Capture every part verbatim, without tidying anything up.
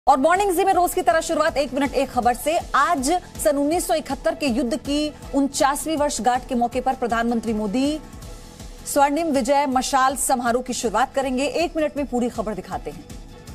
और मॉर्निंग जी में रोज की तरह शुरुआत एक मिनट एक खबर से। आज सन उन्नीस सौ इकहत्तर के युद्ध की उनचासवीं वर्षगांठ के मौके पर प्रधानमंत्री मोदी स्वर्णिम विजय मशाल समारोह की शुरुआत करेंगे। एक मिनट में पूरी खबर दिखाते हैं।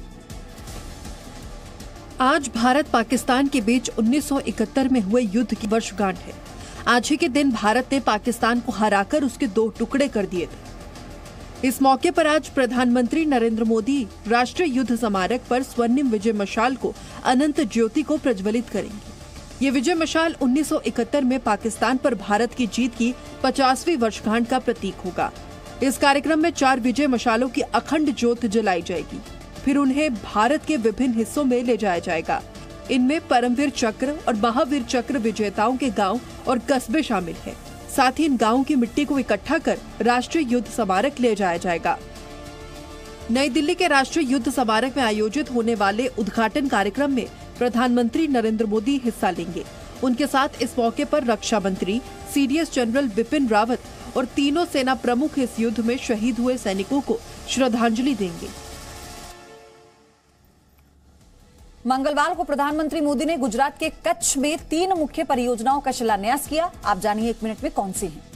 आज भारत पाकिस्तान के बीच उन्नीस सौ इकहत्तर में हुए युद्ध की वर्षगांठ है। आज ही के दिन भारत ने पाकिस्तान को हराकर उसके दो टुकड़े कर दिए थे। इस मौके पर आज प्रधानमंत्री नरेंद्र मोदी राष्ट्रीय युद्ध स्मारक पर स्वर्णिम विजय मशाल को अनंत ज्योति को प्रज्वलित करेंगे। ये विजय मशाल उन्नीस सौ इकहत्तर में पाकिस्तान पर भारत की जीत की पचासवीं वर्षगांठ का प्रतीक होगा। इस कार्यक्रम में चार विजय मशालों की अखंड ज्योत जलाई जाएगी, फिर उन्हें भारत के विभिन्न हिस्सों में ले जाया जाएगा। इनमें परमवीर चक्र और महावीर चक्र विजेताओं के गाँव और कस्बे शामिल है। साथ ही इन गांवों की मिट्टी को इकट्ठा कर राष्ट्रीय युद्ध स्मारक ले जाया जाएगा। नई दिल्ली के राष्ट्रीय युद्ध स्मारक में आयोजित होने वाले उद्घाटन कार्यक्रम में प्रधानमंत्री नरेंद्र मोदी हिस्सा लेंगे। उनके साथ इस मौके पर रक्षा मंत्री, सीडीएस जनरल बिपिन रावत और तीनों सेना प्रमुख इस युद्ध में शहीद हुए सैनिकों को श्रद्धांजलि देंगे। मंगलवार को प्रधानमंत्री मोदी ने गुजरात के कच्छ में तीन मुख्य परियोजनाओं का शिलान्यास किया। आप जानिए एक मिनट में कौन सी हैं।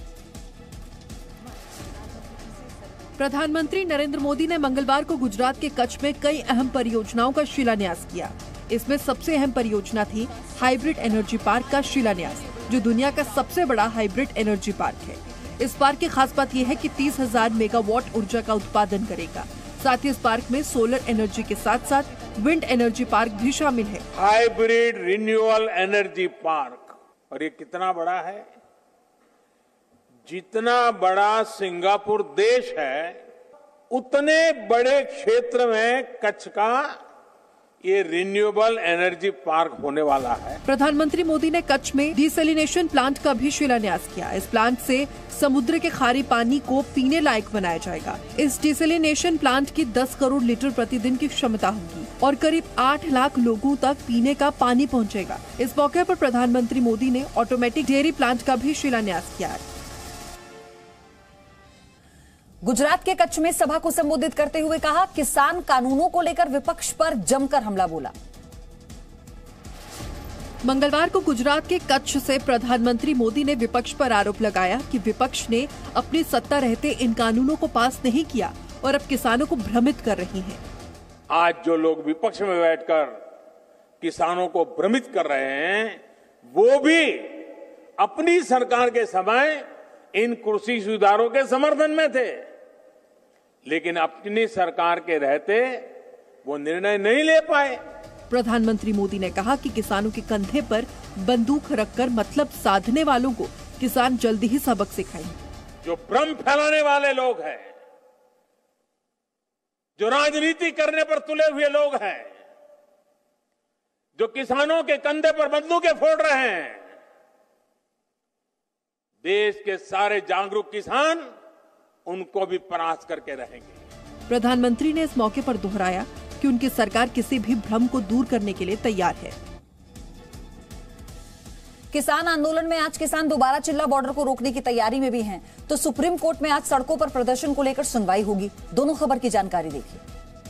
प्रधानमंत्री नरेंद्र मोदी ने मंगलवार को गुजरात के कच्छ में कई अहम परियोजनाओं का शिलान्यास किया। इसमें सबसे अहम परियोजना थी हाइब्रिड एनर्जी पार्क का शिलान्यास, जो दुनिया का सबसे बड़ा हाइब्रिड एनर्जी पार्क है। इस पार्क की खास बात यह है कि तीस हजार मेगावाट ऊर्जा का उत्पादन करेगा। साथ ही इस पार्क में सोलर एनर्जी के साथ साथ विंड एनर्जी पार्क भी शामिल है। हाइब्रिड रिन्यूएबल एनर्जी पार्क, और ये कितना बड़ा है? जितना बड़ा सिंगापुर देश है, उतने बड़े क्षेत्र में कच्छ का ये रिन्यूएबल एनर्जी पार्क होने वाला है। प्रधानमंत्री मोदी ने कच्छ में डिसैलिनेशन प्लांट का भी शिलान्यास किया। इस प्लांट से समुद्र के खारे पानी को पीने लायक बनाया जाएगा। इस डिसैलिनेशन प्लांट की दस करोड़ लीटर प्रतिदिन की क्षमता होगी और करीब आठ लाख लोगों तक पीने का पानी पहुंचेगा। इस मौके पर प्रधानमंत्री मोदी ने ऑटोमेटिक डेयरी प्लांट का भी शिलान्यास किया है। गुजरात के कच्छ में सभा को संबोधित करते हुए कहा, किसान कानूनों को लेकर विपक्ष पर जमकर हमला बोला। मंगलवार को गुजरात के कच्छ से प्रधानमंत्री मोदी ने विपक्ष पर आरोप लगाया कि विपक्ष ने अपनी सत्ता रहते इन कानूनों को पास नहीं किया और अब किसानों को भ्रमित कर रही हैं। आज जो लोग विपक्ष में बैठकर किसानों को भ्रमित कर रहे हैं, वो भी अपनी सरकार के समय इन कृषि सुधारों के समर्थन में थे, लेकिन अपनी सरकार के रहते वो निर्णय नहीं ले पाए। प्रधानमंत्री मोदी ने कहा कि किसानों के कंधे पर बंदूक रखकर मतलब साधने वालों को किसान जल्दी ही सबक सिखाएंगे। जो भ्रम फैलाने वाले लोग हैं, जो राजनीति करने पर तुले हुए लोग हैं, जो किसानों के कंधे पर बंदूकें फोड़ रहे हैं, देश के सारे जागरूक किसान उनको भी परास्त करके रहेंगे। प्रधानमंत्री ने इस मौके पर दोहराया कि उनकी सरकार किसी भी भ्रम को दूर करने के लिए तैयार है। किसान आंदोलन में आज किसान दोबारा चिल्ला बॉर्डर को रोकने की तैयारी में भी हैं, तो सुप्रीम कोर्ट में आज सड़कों पर प्रदर्शन को लेकर सुनवाई होगी। दोनों खबर की जानकारी देखिए।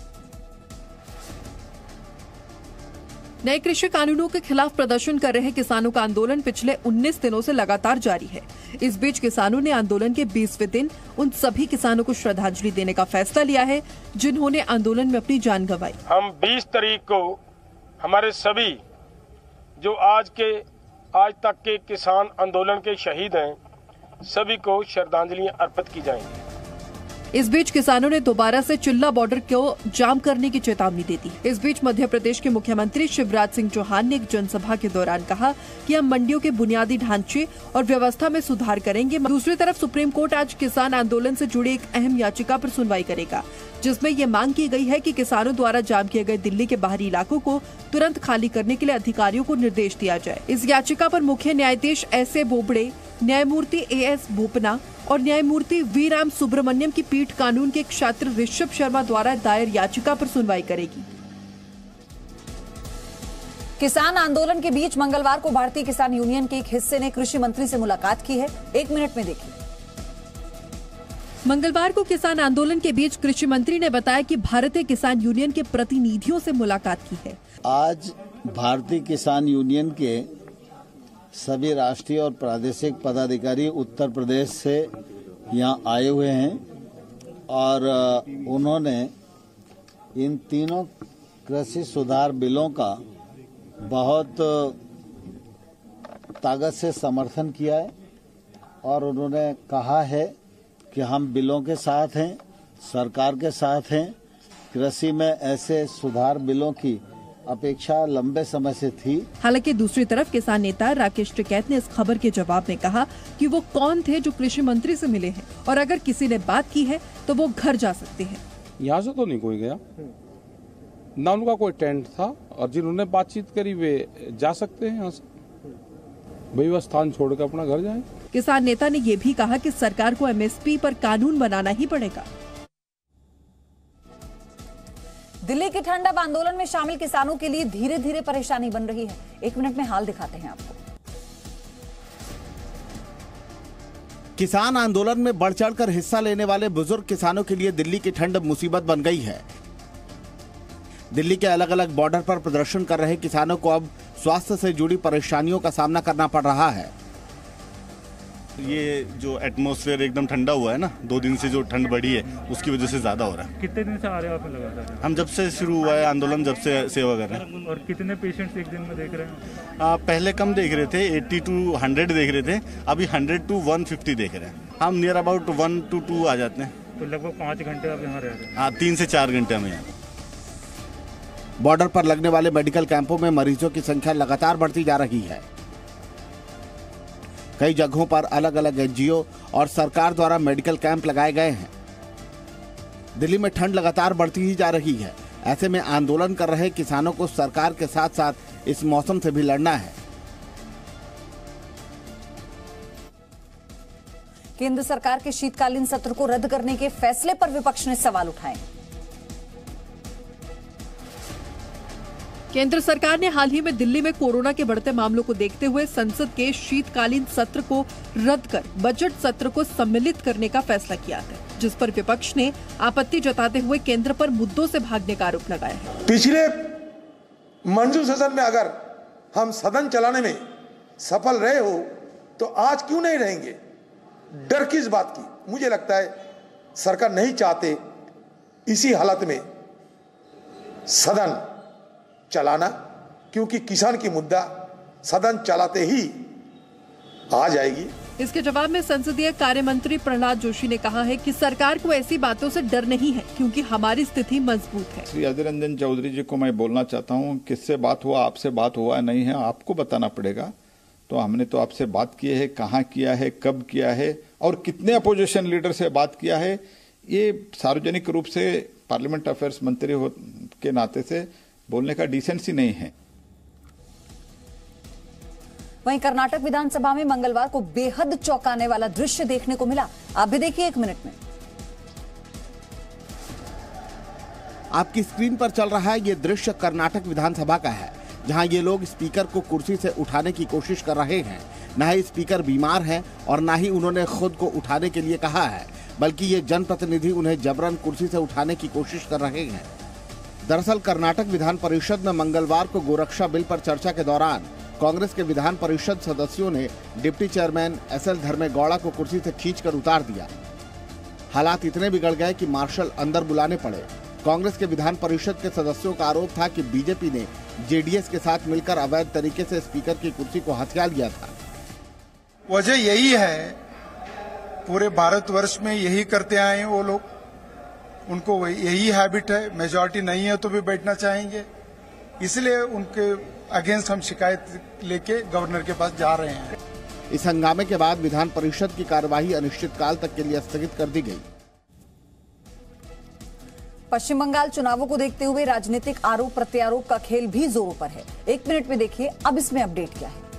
नए कृषि कानूनों के खिलाफ प्रदर्शन कर रहे किसानों का आंदोलन पिछले उन्नीस दिनों से लगातार जारी है। इस बीच किसानों ने आंदोलन के बीसवें दिन उन सभी किसानों को श्रद्धांजलि देने का फैसला लिया है जिन्होंने आंदोलन में अपनी जान गंवाई। हम बीस तारीख को हमारे सभी जो आज के आज तक के किसान आंदोलन के शहीद हैं, सभी को श्रद्धांजलि अर्पित की जाएंगी। इस बीच किसानों ने दोबारा से चिल्ला बॉर्डर को जाम करने की चेतावनी दे दी। इस बीच मध्य प्रदेश के मुख्यमंत्री शिवराज सिंह चौहान ने एक जनसभा के दौरान कहा कि हम मंडियों के बुनियादी ढांचे और व्यवस्था में सुधार करेंगे। दूसरी तरफ सुप्रीम कोर्ट आज किसान आंदोलन से जुड़ी एक अहम याचिका पर सुनवाई करेगा, जिसमें ये मांग की गई है कि किसानों द्वारा जाम किए गए दिल्ली के बाहरी इलाकों को तुरंत खाली करने के लिए अधिकारियों को निर्देश दिया जाए। इस याचिका पर मुख्य न्यायाधीश एस ए बोबड़े, न्यायमूर्ति ए एस बोपना और न्यायमूर्ति वी राम सुब्रमण्यम की पीठ कानून के एक छात्र ऋषभ शर्मा द्वारा दायर याचिका पर सुनवाई करेगी। किसान आंदोलन के बीच मंगलवार को भारतीय किसान यूनियन के एक हिस्से ने कृषि मंत्री से मुलाकात की है। एक मिनट में देखिए। मंगलवार को किसान आंदोलन के बीच कृषि मंत्री ने बताया कि भारतीय किसान यूनियन के प्रतिनिधियों से मुलाकात की है। आज भारतीय किसान यूनियन के सभी राष्ट्रीय और प्रादेशिक पदाधिकारी उत्तर प्रदेश से यहाँ आए हुए हैं और उन्होंने इन तीनों कृषि सुधार बिलों का बहुत ताकत से समर्थन किया है और उन्होंने कहा है कि हम बिलों के साथ हैं, सरकार के साथ हैं। कृषि में ऐसे सुधार बिलों की अपेक्षा लंबे समय से थी। हालांकि दूसरी तरफ किसान नेता राकेश टिकैत ने इस खबर के जवाब में कहा कि वो कौन थे जो कृषि मंत्री से मिले हैं और अगर किसी ने बात की है तो वो घर जा सकते हैं। यहाँ से तो नहीं कोई गया, ना उनका कोई टेंट था और जिन्होंने बातचीत करी वे जा सकते हैं यहाँ से, भाई वह स्थान छोड़कर अपना घर जाए। किसान नेता ने ये भी कहा कि सरकार को एमएसपी पर कानून बनाना ही पड़ेगा। दिल्ली की ठंड अब आंदोलन में शामिल किसानों के लिए धीरे धीरे परेशानी बन रही है। एक मिनट में हाल दिखाते हैं आपको। किसान आंदोलन में बढ़ चढ़कर हिस्सा लेने वाले बुजुर्ग किसानों के लिए दिल्ली की ठंड मुसीबत बन गई है। दिल्ली के अलग अलग बॉर्डर पर प्रदर्शन कर रहे किसानों को अब स्वास्थ्य से जुड़ी परेशानियों का सामना करना पड़ रहा है। ये जो एटमॉस्फेयर एकदम ठंडा हुआ है ना, दो दिन से जो ठंड बढ़ी है उसकी वजह से ज्यादा हो रहा है। कितने दिन से आ रहे हो आप लगातार? हम जब से शुरू हुआ है आंदोलन, जब से सेवा कर रहे हैं। और कितने पेशेंट्स एक दिन में देख रहे हैं? आ, पहले कम देख रहे थे, अस्सी टू हंड्रेड देख रहे थे, अभी हंड्रेड टू वन फिफ्टी देख रहे हैं। हम near about one two two आ जाते हैं। तो लगभग पाँच घंटे आप यहाँ रह रहे हैं? हाँ, तीन से चार घंटे में यहाँ। बॉर्डर पर लगने वाले मेडिकल कैंपों में मरीजों की संख्या लगातार बढ़ती जा रही है। कई जगहों पर अलग अलग एनजीओ और सरकार द्वारा मेडिकल कैंप लगाए गए हैं। दिल्ली में ठंड लगातार बढ़ती ही जा रही है। ऐसे में आंदोलन कर रहे किसानों को सरकार के साथ साथ इस मौसम से भी लड़ना है। केंद्र सरकार के शीतकालीन सत्र को रद्द करने के फैसले पर विपक्ष ने सवाल उठाए। केंद्र सरकार ने हाल ही में दिल्ली में कोरोना के बढ़ते मामलों को देखते हुए संसद के शीतकालीन सत्र को रद्द कर बजट सत्र को सम्मिलित करने का फैसला किया है, जिस पर विपक्ष ने आपत्ति जताते हुए केंद्र पर मुद्दों से भागने का आरोप लगाया है। पिछले मंजूर सदन में अगर हम सदन चलाने में सफल रहे हो तो आज क्यों नहीं रहेंगे? डर किस बात की? मुझे लगता है सरकार नहीं चाहते इसी हालत में सदन चलाना, क्योंकि किसान की मुद्दा सदन चलाते ही आ जाएगी। इसके जवाब में संसदीय कार्य मंत्री प्रहलाद जोशी ने कहा है कि सरकार को ऐसी बातों से डर नहीं है, क्योंकि हमारी स्थिति मजबूत है। श्री अधीर रंजन चौधरी जी को मैं बोलना चाहता हूँ, किससे बात हुआ, आपसे बात हुआ नहीं है, आपको बताना पड़ेगा। तो हमने तो आपसे बात की है, कहाँ किया है, कब किया है और कितने अपोजिशन लीडर से बात किया है, ये सार्वजनिक रूप से पार्लियामेंट अफेयर्स मंत्री हो के नाते से बोलने का डिसेंसी नहीं है। वहीं कर्नाटक विधानसभा में मंगलवार को बेहद चौंकाने वाला दृश्य देखने को मिला। आप भी देखिए एक मिनट में। आपकी स्क्रीन पर चल रहा है ये दृश्य कर्नाटक विधानसभा का है, जहां ये लोग स्पीकर को कुर्सी से उठाने की कोशिश कर रहे हैं। न ही स्पीकर बीमार है और न ही उन्होंने खुद को उठाने के लिए कहा है, बल्कि ये जनप्रतिनिधि उन्हें जबरन कुर्सी से उठाने की कोशिश कर रहे हैं। दरअसल कर्नाटक विधान परिषद में मंगलवार को गोरक्षा बिल पर चर्चा के दौरान कांग्रेस के विधान परिषद सदस्यों ने deputy chairman S L Dharmegowda को कुर्सी से खींचकर उतार दिया। हालात इतने बिगड़ गए कि मार्शल अंदर बुलाने पड़े। कांग्रेस के विधान परिषद के सदस्यों का आरोप था कि बीजेपी ने जेडीएस के साथ मिलकर अवैध तरीके से स्पीकर की कुर्सी को हथिया लिया था। वजह यही है, पूरे भारतवर्ष में यही करते आए हैं वो लोग, उनको यही हैबिट है। मेजॉरिटी नहीं है तो भी बैठना चाहेंगे, इसलिए उनके अगेंस्ट हम शिकायत लेके गवर्नर के पास जा रहे हैं। इस हंगामे के बाद विधान परिषद की कार्यवाही अनिश्चितकाल तक के लिए स्थगित कर दी गई। पश्चिम बंगाल चुनावों को देखते हुए राजनीतिक आरोप प्रत्यारोप का खेल भी जोरों पर है। एक मिनट में देखिए अब इसमें अपडेट क्या है।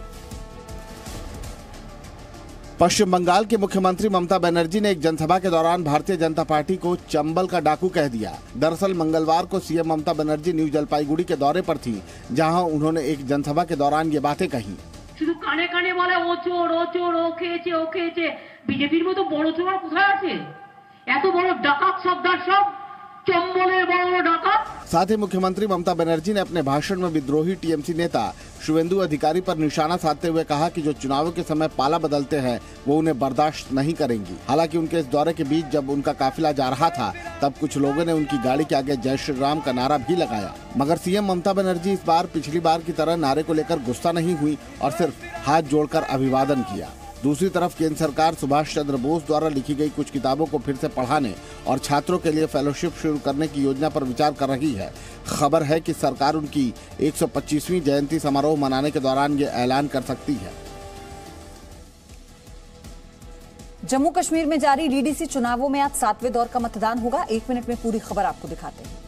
पश्चिम बंगाल के मुख्यमंत्री ममता बनर्जी ने एक जनसभा के दौरान भारतीय जनता पार्टी को चंबल का डाकू कह दिया। दरअसल मंगलवार को सीएम ममता बनर्जी न्यू जलपाईगुड़ी के दौरे पर थी, जहां उन्होंने एक जनसभा के दौरान ये बातें कही। শুধু কানে কানে বলে ও চোর ও চোর ও খেয়েছে ও খেয়েছে বিজেপির মতো বড় চোর কোথায় আছে? এত বড় ডাকাত সর্দার সব চম্বলে বড় ডাকাত। साथ ही मुख्यमंत्री ममता बनर्जी ने अपने भाषण में विद्रोही टीएमसी नेता शुभेंदु अधिकारी पर निशाना साधते हुए कहा कि जो चुनावों के समय पाला बदलते हैं वो उन्हें बर्दाश्त नहीं करेंगी। हालांकि उनके इस दौरे के बीच जब उनका काफिला जा रहा था तब कुछ लोगों ने उनकी गाड़ी के आगे जय श्री राम का नारा भी लगाया, मगर सीएम ममता बनर्जी इस बार पिछली बार की तरह नारे को लेकर गुस्सा नहीं हुई और सिर्फ हाथ जोड़कर अभिवादन किया। दूसरी तरफ केंद्र सरकार सुभाष चंद्र बोस द्वारा लिखी गई कुछ किताबों को फिर से पढ़ाने और छात्रों के लिए फेलोशिप शुरू करने की योजना पर विचार कर रही है। खबर है कि सरकार उनकी एक सौ पच्चीसवीं जयंती समारोह मनाने के दौरान ये ऐलान कर सकती है। जम्मू कश्मीर में जारी डीडीसी चुनावों में आज सातवें दौर का मतदान होगा। एक मिनट में पूरी खबर आपको दिखाते हैं।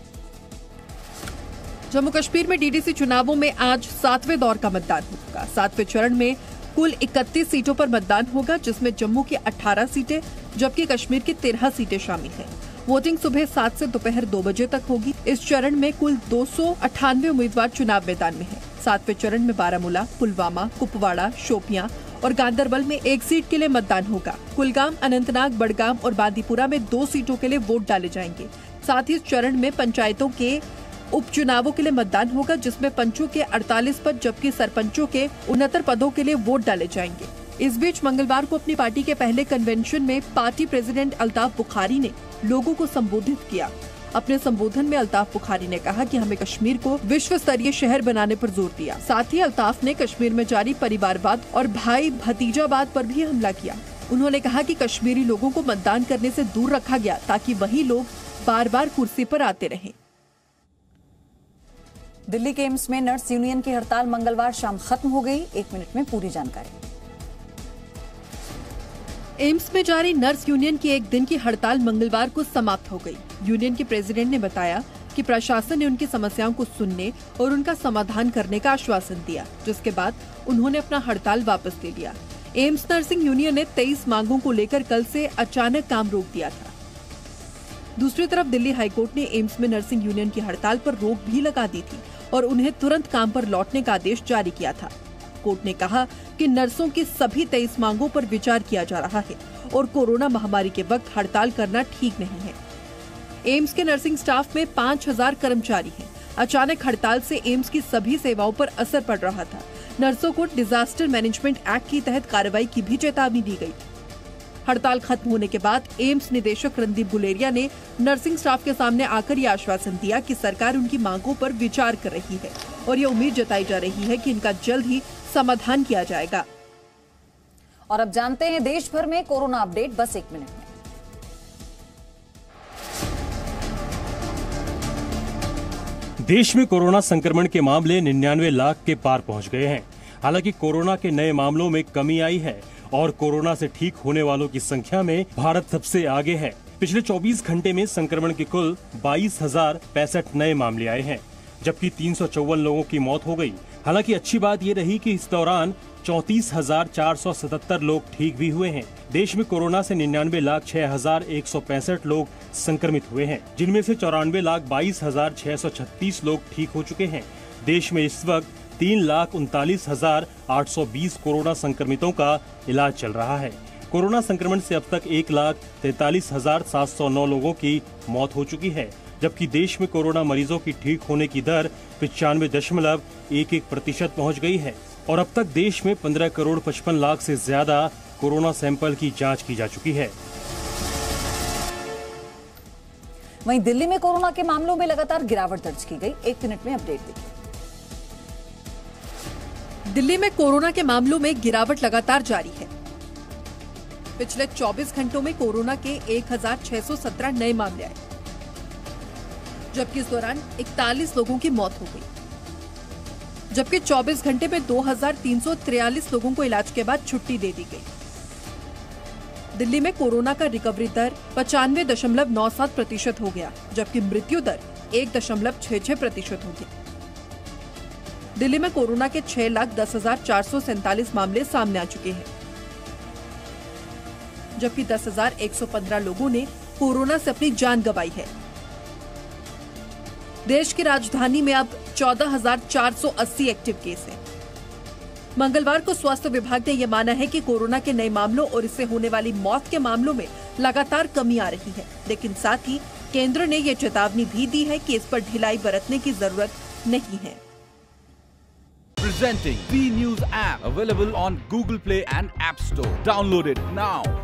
जम्मू कश्मीर में डीडीसी चुनावों में आज सातवें दौर का मतदान होगा। सातवें चरण में कुल इकतीस सीटों पर मतदान होगा, जिसमें जम्मू की अठारह सीटें जबकि कश्मीर की तेरह सीटें शामिल हैं। वोटिंग सुबह सात से दोपहर दो बजे तक होगी। इस चरण में कुल दो सौ अट्ठानवे उम्मीदवार चुनाव मैदान में हैं। सातवें चरण में बारामूला, पुलवामा, कुपवाड़ा, शोपियां और गांदरबल में एक सीट के लिए मतदान होगा। कुलगाम, अनंतनाग, बडगाम और बांदीपुरा में दो सीटों के लिए वोट डाले जाएंगे। साथ ही इस चरण में पंचायतों के उपचुनावों के लिए मतदान होगा, जिसमें पंचों के अड़तालीस पद जबकि सरपंचों के उनहत्तर पदों के लिए वोट डाले जाएंगे। इस बीच मंगलवार को अपनी पार्टी के पहले कन्वेंशन में पार्टी प्रेसिडेंट अल्ताफ बुखारी ने लोगों को संबोधित किया। अपने संबोधन में अल्ताफ बुखारी ने कहा कि हमें कश्मीर को विश्व स्तरीय शहर बनाने पर जोर दिया। साथ ही अल्ताफ ने कश्मीर में जारी परिवारवाद और भाई भतीजावाद पर भी हमला किया। उन्होंने कहा कि कश्मीरी लोगों को मतदान करने से दूर रखा गया ताकि वही लोग बार बार कुर्सी पर आते रहें। दिल्ली के एम्स में नर्स यूनियन की हड़ताल मंगलवार शाम खत्म हो गई। एक मिनट में पूरी जानकारी। एम्स में जारी नर्स यूनियन की एक दिन की हड़ताल मंगलवार को समाप्त हो गई। यूनियन के प्रेसिडेंट ने बताया कि प्रशासन ने उनकी समस्याओं को सुनने और उनका समाधान करने का आश्वासन दिया, जिसके बाद उन्होंने अपना हड़ताल वापस ले लिया। एम्स नर्सिंग यूनियन ने तेईस मांगों को लेकर कल से अचानक काम रोक दिया था। दूसरी तरफ दिल्ली हाईकोर्ट ने एम्स में नर्सिंग यूनियन की हड़ताल पर रोक भी लगा दी थी और उन्हें तुरंत काम पर लौटने का आदेश जारी किया था। कोर्ट ने कहा कि नर्सों की सभी तेईस मांगों पर विचार किया जा रहा है और कोरोना महामारी के वक्त हड़ताल करना ठीक नहीं है। एम्स के नर्सिंग स्टाफ में पाँच हजार कर्मचारी हैं। अचानक हड़ताल से एम्स की सभी सेवाओं पर असर पड़ रहा था। नर्सों को डिजास्टर मैनेजमेंट एक्ट के तहत कार्रवाई की भी चेतावनी दी गई। हड़ताल खत्म होने के बाद एम्स निदेशक रणदीप गुलेरिया ने नर्सिंग स्टाफ के सामने आकर ये आश्वासन दिया कि सरकार उनकी मांगों पर विचार कर रही है और ये उम्मीद जताई जा रही है कि इनका जल्द ही समाधान किया जाएगा। और अब जानते हैं देश भर में कोरोना अपडेट, बस एक मिनट में। देश में कोरोना संक्रमण के मामले निन्यानवे लाख के पार पहुंच गए हैं। हालांकि कोरोना के नए मामलों में कमी आई है और कोरोना से ठीक होने वालों की संख्या में भारत सबसे आगे है। पिछले चौबीस घंटे में संक्रमण के कुल बाईस हजार पैंसठ नए मामले आए हैं, जबकि तीन सौ चौवन लोगों की मौत हो गई। हालांकि अच्छी बात ये रही कि इस दौरान चौंतीस हजार चार सौ सतहत्तर लोग ठीक भी हुए हैं। देश में कोरोना से निन्यानवे लाख छह हजार एक सौ पैंसठ लोग संक्रमित हुए हैं, जिनमें से चौरानवे लाख बाईस हजार छह सौ छत्तीस लोग ठीक हो चुके हैं। देश में इस वक्त तीन लाख उनतालीस हजार आठ सौ बीस कोरोना संक्रमितों का इलाज चल रहा है। कोरोना संक्रमण से अब तक एक लाख तैतालीस हजार सात सौ नौ लोगों की मौत हो चुकी है, जबकि देश में कोरोना मरीजों की ठीक होने की दर पचानवे दशमलव एक एक प्रतिशत पहुँच गई है और अब तक देश में पंद्रह करोड़ पचपन लाख से ज्यादा कोरोना सैंपल की जांच की जा चुकी है। वहीं दिल्ली में कोरोना के मामलों में लगातार गिरावट दर्ज की गई। एक मिनट में अपडेट देखिए। दिल्ली में कोरोना के मामलों में गिरावट लगातार जारी है। पिछले चौबीस घंटों में कोरोना के एक हजार छह सौ सत्रह नए मामले आए, जबकि इस दौरान इकतालीस लोगों की मौत हो गई। जबकि चौबीस घंटे में दो हजार तीन सौ तिरालीस लोगों को इलाज के बाद छुट्टी दे दी गई। दिल्ली में कोरोना का रिकवरी दर पचानवे दशमलव नौ सात प्रतिशत हो गया, जबकि मृत्यु दर एक दशमलव छह छह प्रतिशत हो गया। दिल्ली में कोरोना के छह लाख दस हजार चार सौ सैंतालीस मामले सामने आ चुके हैं, जबकि दस हजार एक सौ पंद्रह लोगों ने कोरोना से अपनी जान गंवाई है। देश की राजधानी में अब चौदह हजार चार सौ अस्सी एक्टिव केस हैं। मंगलवार को स्वास्थ्य विभाग ने यह माना है कि कोरोना के नए मामलों और इससे होने वाली मौत के मामलों में लगातार कमी आ रही है, लेकिन साथ ही केंद्र ने ये चेतावनी भी दी है कि इस पर ढिलाई बरतने की जरूरत नहीं है। Presenting B News app, available on Google Play and App Store. Download it now.